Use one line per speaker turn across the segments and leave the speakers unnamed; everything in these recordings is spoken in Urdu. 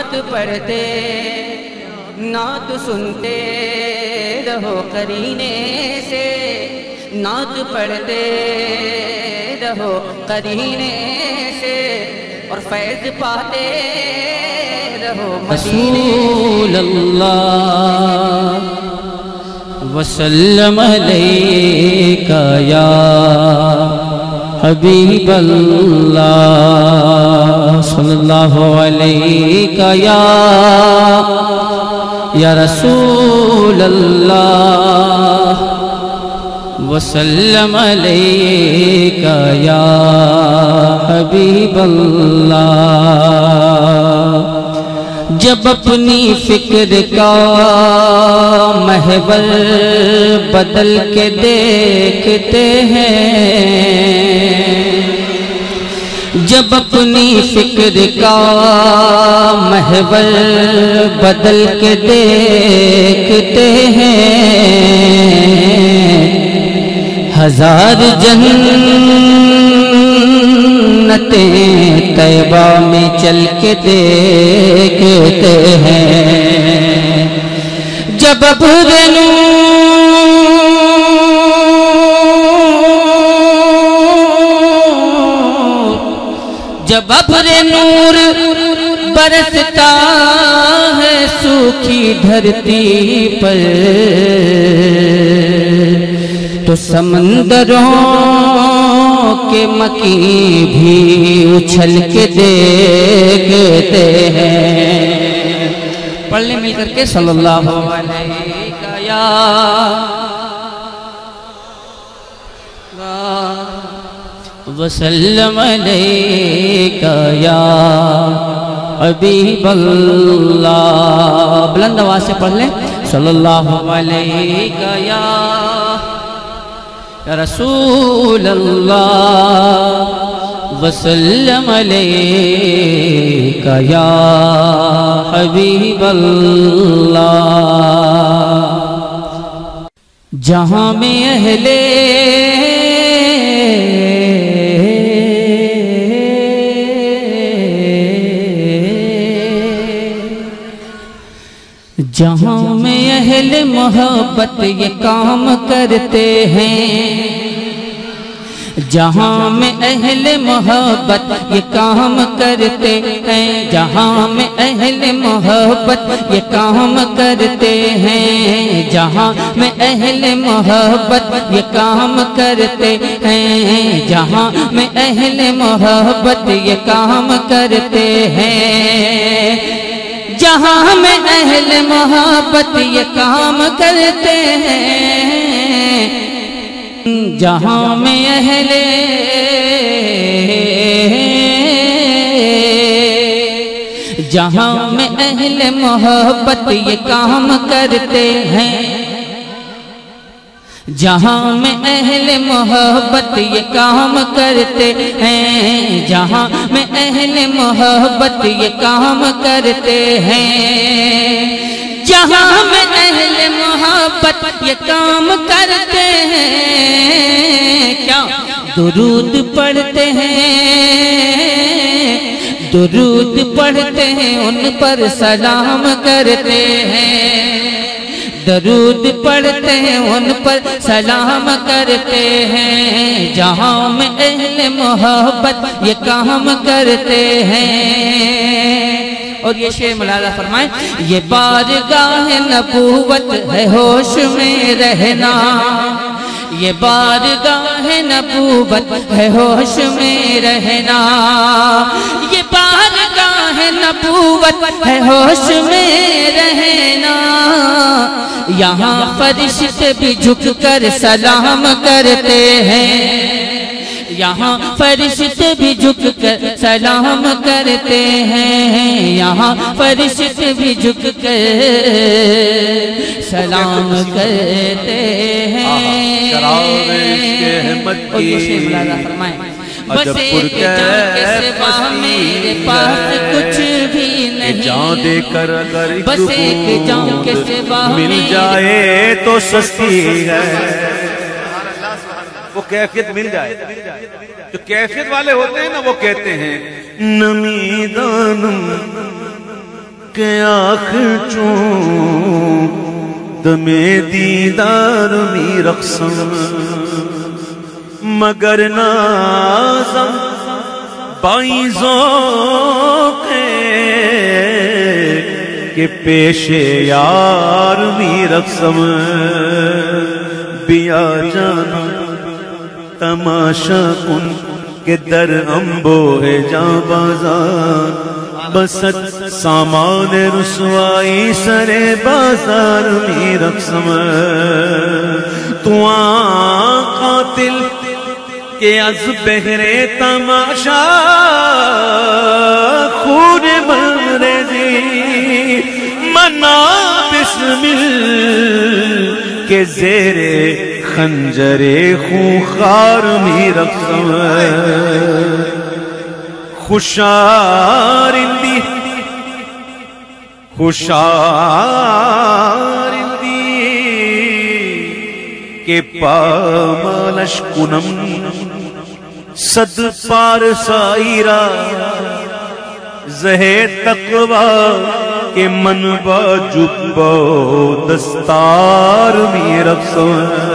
نعت پڑھتے نعت سنتے رہو قرینے سے، نعت پڑھتے رہو قرینے سے، اور فیض پاتے رہو مدینے سے۔
رسول اللہ وسلم علیکہ یا حبیب اللہ، صلی اللہ علیکہ یا رسول اللہ، وسلم علیکہ یا حبیب اللہ۔ جب اپنی فکر کا محور بدل کے دیکھتے ہیں، جب اپنی فکر کا محور بدل کے دیکھتے ہیں، ہزار جنتیں طیبہ میں چل کے دیکھتے ہیں۔ جب ابر نور برستا ہے سوکھی دھرتی پر، تو سمندروں کے مکی بھی اچھل کے دیکھتے ہیں۔ پڑھ لیں مل کر کے صلی اللہ علیہ یا وسلم علیکہ یا حبیب اللہ، بلند آواز سے پڑھ لیں صلی اللہ علیہ یا رسول اللہ، وسلم علیکہ یا حبیب اللہ۔ جہاں میں اہل محبت یہ کام کرتے ہیں، جہاں میں اہل محبت یہ کام کرتے ہیں، جہاں میں اہل محبت یہ کام کرتے ہیں، جہاں میں اہل محبت یہ کام کرتے ہیں، جہاں میں اہل محبت یہ کام کرتے ہیں، جہاں میں اہل محبت یہ کام کرتے ہیں، جہاں میں اہل محبت یہ کام کرتے ہیں، جہاں میں اہل محبت یہ کام کرتے ہیں، جہاں میں اہل محبت یہ کام کرتے ہیں، جہاں میں اہل محبت یہ کام کرتے ہیں، کیا درود پڑھتے ہیں، درود پڑھتے ہیں، ان پر سلام کرتے ہیں، درود پڑھتے ہیں، ان پر سلام کرتے ہیں، جہاں میں اہل محبت یہ کام کرتے ہیں۔ اور یہ شعر ملاحظہ فرمائیں، یہ بارگاہ نبوت ہے ہوش میں رہنا، یہ بارگاہ نبوت ہے ہوش میں رہنا، یہ بارگاہ نبوت ہے ہوش میں رہنا، یہاں فرشتے بھی جھک کر سلام کرتے ہیں، یہاں فرشتے بھی جھک کر سلام کرتے ہیں، یہاں فرشتے بھی جھک کر سلام کرتے ہیں۔ اور یہ شعر ملاحظہ فرمائیں، بس ایک جان کے سوا میرے پاس کچھ بھی نہیں، بس ایک جان کے سوا
مل جائے تو سستی ہے، وہ کیفیت مل جائے۔ جو کیفیت والے ہوتے ہیں نا وہ کہتے ہیں نمی دانم کہ آخر چون دمے دیدار می رقصم مگر نازم بائی ذوق کہ پیش یار می رقصم بیا جانا تماشا کن کہ در امبو ہے جاں بازار بست سامان رسوائی سر بازار می رقصم تو آن قاتل کہ از بہر تماشا خون بریزی منا بسمل کہ زیر خنجر خونخوار می رقصم خوشارندی کہ پامالش کنم صد پارسائیرا زہے تقوی کہ من با جبا دستار می رقصم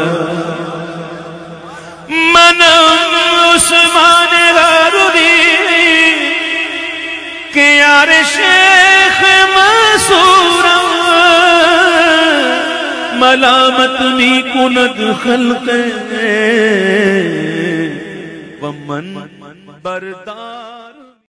من عثمان غارودی کہ یار شیخ منصورم ملامت می کند خلق ومن بردار